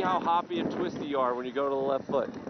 how hoppy and twisty you are when you go to the left foot.